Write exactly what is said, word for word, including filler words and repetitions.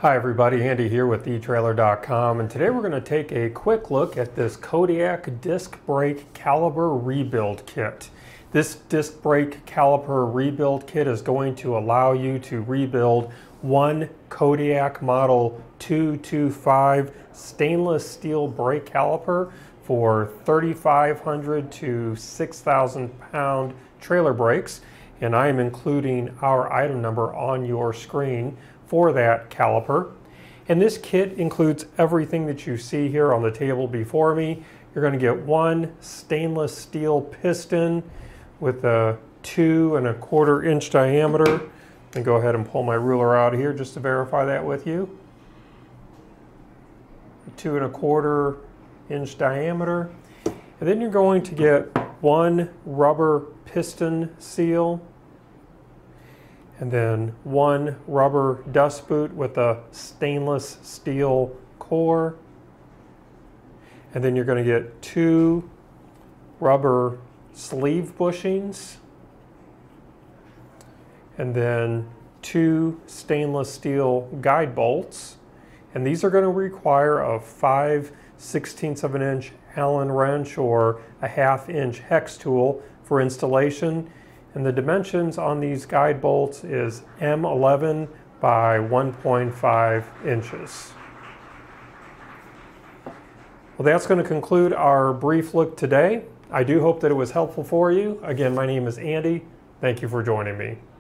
Hi everybody, Andy here with e trailer dot com, and today we're going to take a quick look at this Kodiak disc brake caliper rebuild kit. This disc brake caliper rebuild kit is going to allow you to rebuild one Kodiak model two two five stainless steel brake caliper for thirty-five hundred to six thousand pound trailer brakes, and I am including our item number on your screen for that caliper. And this kit includes everything that you see here on the table before me. You're going to get one stainless steel piston with a two and a quarter inch diameter. And go ahead and pull my ruler out here just to verify that with you. Two and a quarter inch diameter. And then you're going to get one rubber piston seal, and then one rubber dust boot with a stainless steel core. And then you're going to get two rubber sleeve bushings, and then two stainless steel guide bolts. And these are going to require a five sixteenths of an inch Allen wrench or a half inch hex tool for installation. And the dimensions on these guide bolts is M eleven by one point five inches. Well, that's going to conclude our brief look today. I do hope that it was helpful for you. Again, my name is Andy. Thank you for joining me.